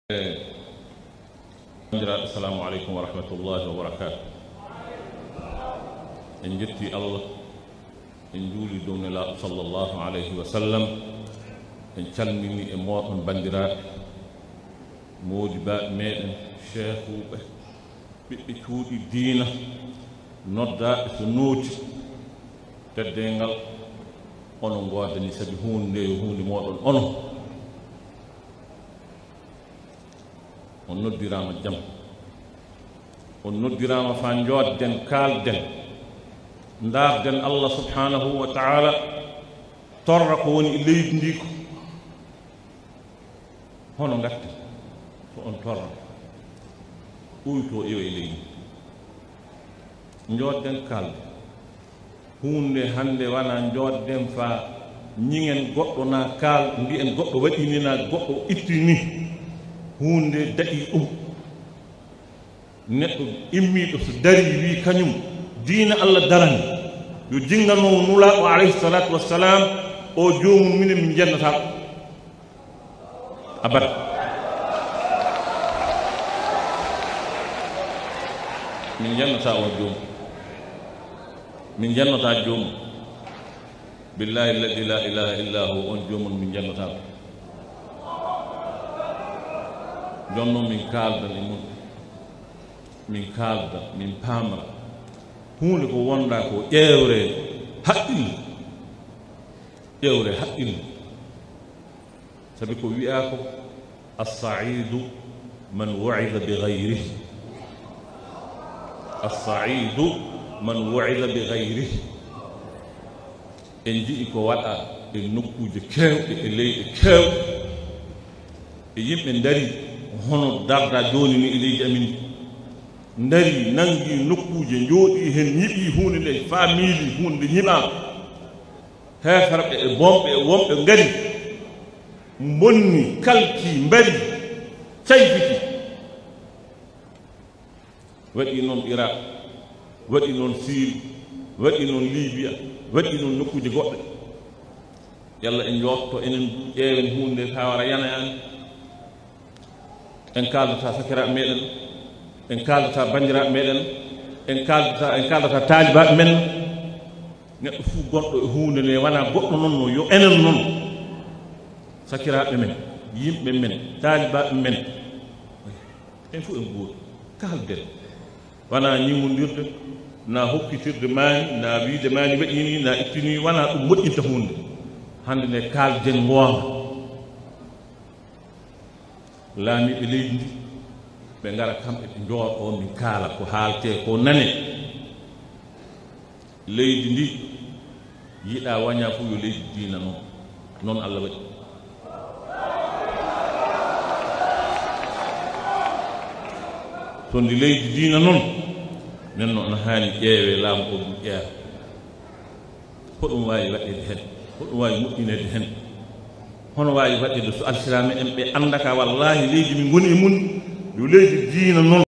السلام عليكم ورحمة الله وبركاته. إن جتي الله إن جولي دون الله صلى الله عليه وسلم إن كلمني إموات من بندراء موجبات ميدن شيخ بتود الدين نودا سنوت تدينغال أنو غادني سبيهون ليهون موضن أنو on noddirama jam on noddirama fa jodden kalden darden Allah subhanahu wa ta'ala torra ko woni leydi ndi ko hono gatte so on torra uyto e leydi jodden kalde hunde hande wana jodden fa ñingen goddo na kal mbi en goddo wadini na goddo ittini hunde daɗi neɗɗo immiɗo so dari wi kañum diina Allah darani yo jingano nulaaɗo alayhi salatu wassalam o joomum minen min jennata abada min jennata o joomum min jennata joomum billahi alladi la ilaha illa hu on joomum min jennata jonno min kalda e mun min kalda min pamra hunde ko wonda ko ƴewre haqqille sabi ko wi'a ko as-sa'idu man wa'ida bi ghayrihi as-sa'idu man wa'ida bi ghayrihi en jii ko waɗa e nokkuje kewɗe e leyɗe kewɗe e yimɓe dari hono darda joni ni leydi amin dari nangi nokkuje jooɗi hen ñiɓi hunde nde famili hunde ñiɓama heferɓe e bomɓe e womɓe ngari bonni kalki mbari cayfiti waɗi noon Iraq waɗi noon Syrie waɗi noon Libya waɗi noon nokkuje goɗɗe yalla en jotto enen ƴeewen hunde ha wara yanayani en kaldata sakiraɓe meɗen en kaldata bandiraɓe meɗen en kaldata taalibaɓe men neɗɗo fuu gonɗo e hunde nde wona goɗɗo noon no yo enen noon sakiraɓe men yimɓe men taalibaɓe men en fof en gooti kalden wona ñigodirde na hokkitirde maani na wiide maani waɗini na ittini wona ɗum moƴƴinta hunde hande nde kalden goonga laamiɓe leydi ndi ɓe ngara kamɓe ɓe jooɗo min kaala ko haalte ko nane leydi ndi yiɗa waña fof yo leydi diina noon Allah waɗi so ndi leydi diina noon nen noon haani ƴeewe laamu o ɗum ƴeewa hoɗum waawi waɗede hen hoɗum waawi moƴƴinede hen hono waawi waɗede so alsirama en ɓe andaka wallahi leydi min goni e mun yo leydi diina noon